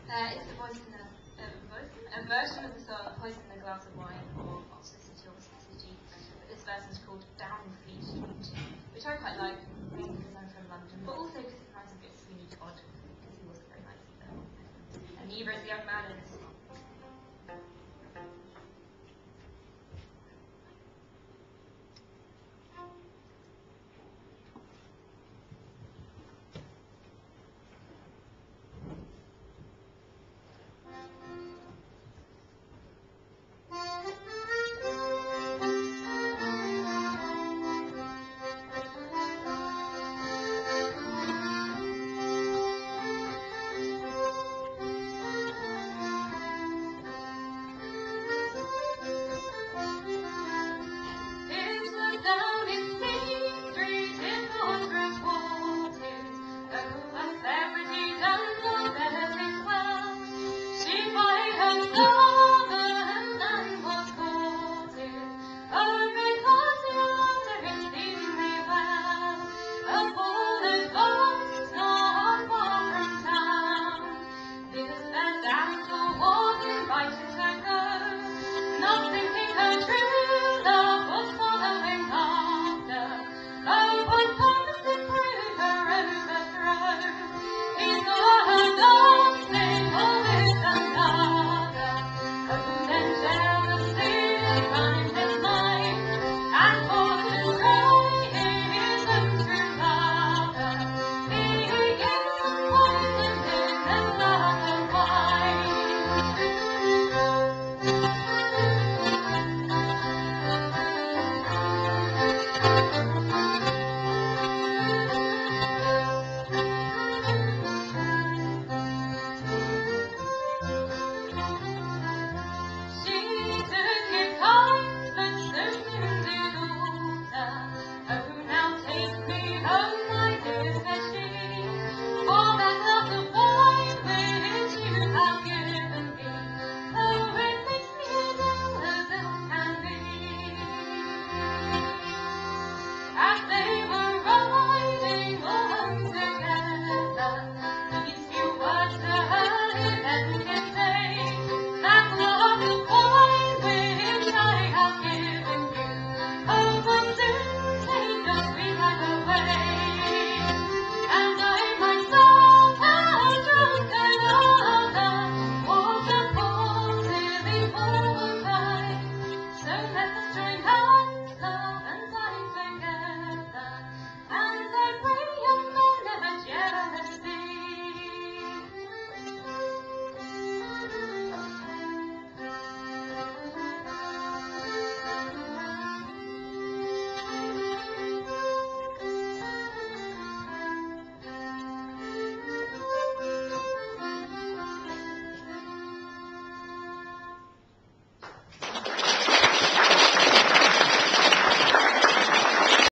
It's a a version of the song Poison in a Glass of Wine, or Oxford City or Oxford City. But this version is called Down Fleet Street, which I quite like, mainly because I'm from London, but also because it reminds me a bit of Sweeney Todd, because he wasn't very nice either. And he wrote the young man in